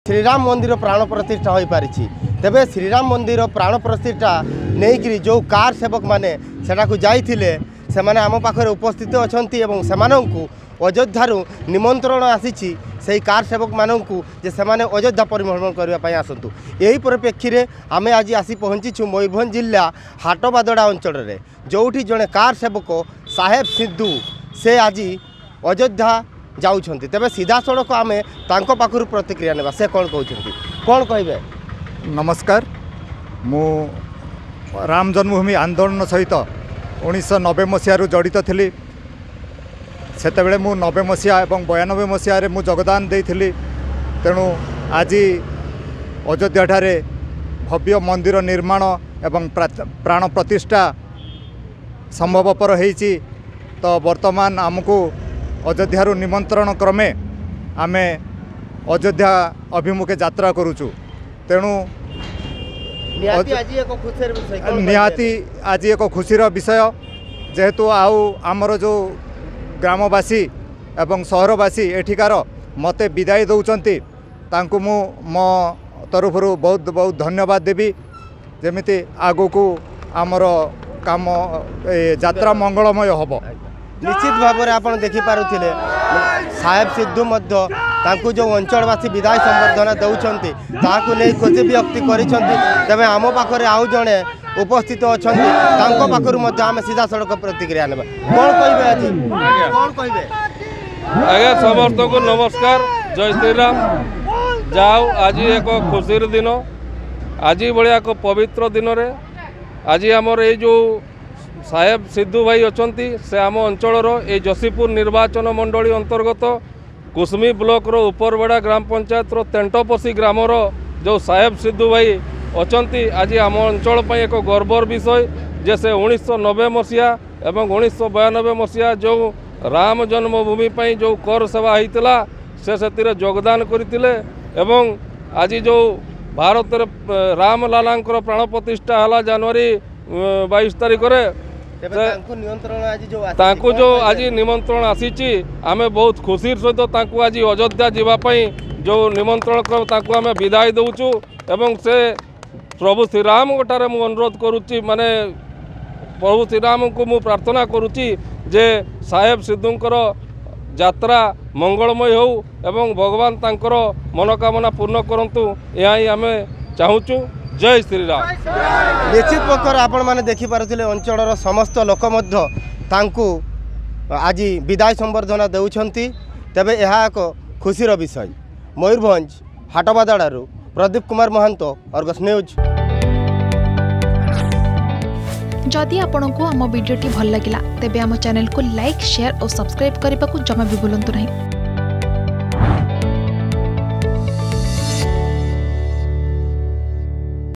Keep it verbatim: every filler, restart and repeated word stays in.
श्रीराम मंदिर प्राण प्रतिष्ठा हो पारी। तेबे श्रीराम मंदिर प्राण प्रतिष्ठा नहीं जो कार सेवक मैंने सेटाकू जाइथिले से माने आम पाखरे उपस्थित अछंती एवं सेमानंकु अयोध्यारू निमंत्रण आसीछि से कार सेवक मानू जे से माने अयोध्या परिभ्रमण करने आसतु। यही परिप्रेक्षी में आम आज आसी पहुँचीचु मयूरभंज जिला हाटबादड़ा अंचल में जोठी जड़े कार सेवक साहेब सिद्धू से आज अयोध्या जाउछंती। तेबे सीधा सड़क आम तांको पाखरु प्रतिक्रिया नेबा से कौन कहते कौन कहे। नमस्कार, मु राम जन्मभूमि आंदोलन सहित उन्नीस नब्बे मसीह जड़ित थी। सेतेबेले मु नब्बे मसीहा और बयानबे मसीह मु योगदान देइथिली। तेणु आज अयोध्या ठारे भव्य मंदिर निर्माण एवं प्राण प्रतिष्ठा संभवपर होइछि। तो वर्तमान आमको अयोध्यारू निमंत्रण क्रमे आमे अयोध्या अभिमुखे यात्रा करूचु। तेणु निहाती आज एक खुशीर विषय जेहेतु आउ आमर जो ग्रामवासी एवं सहरवासी एठिकार मते विदाई दौरान तांकु मु मो तरफरु बहुत बहुत धन्यवाद देवी। जेमिति आगो को आमर काम यात्रा मंगलमय होबो। निश्चित भाव में आप देखिपे साहेब सिद्धू तांकु जो अंचलवासी विदाय संबर्धना दौरान ताकू नहीं खुशी व्यक्त कर आम पाखे आउ जड़े उपस्थित अच्छा पाखर आम सीधा सड़क प्रतिक्रिया ने कौन कहे आज कौन कहे। आज्ञा समस्त को नमस्कार, जय श्रीराम। जाओ आज एक खुशीर दिन, आज भाया एक पवित्र दिन रे आज आमर ये जो साहेब सिद्धू भाई अच्छा से आम अंचल ये जशीपुर निर्वाचन मंडली अंतर्गत कुसमी ब्लॉक रो उपरबेड़ा ग्राम पंचायत रो तेंटोपसी ग्राम रो जो साहेब सिद्धू भाई अच्छा आज आम अंचल पर एक गर्वर विषय जैसे उन्नीस सौ नब्बे मसीहा एवं उन्नीस सौ बयानबे मसीहा जो राम जन्मभूमि पर जो कर सेवा होता से से योगदान करते एवं आज जो भारत राम लालांकर प्राण प्रतिष्ठा है जनवरी बाईस तारीख तांकु जो आज निमंत्रण आसी आमे बहुत खुशी सहित तांकु आज अयोध्या जीवाई जो निमंत्रण कर तांकु आमे विदाई दउचु एवं से प्रभु श्रीराम गोटारे मु अनुरोध करुच्ची माने प्रभु श्रीराम को मु प्रार्थना करुच्ची जे साहेब सिद्धूंकर यात्रा मंगलमय हो एवं भगवान तांकर मनोकामना पूर्ण करंतु यह ही आमे चाहूचु। जय श्रीराम। निश्चित प्रकार आपण मैंने देखिपे अंचल समस्त लोक तांकु आज विदाय संबर्धना देउछंती। तेबे यह एक खुशीर विषय। मयूरभंज हाटबादड़ारू प्रदीप कुमार महंत, अर्गस न्यूज। जदि आपंक आम भिडी भल लगा तेब आम चैनल को लाइक शेयर और सब्सक्राइब करने को जमा भी भूलु नहीं।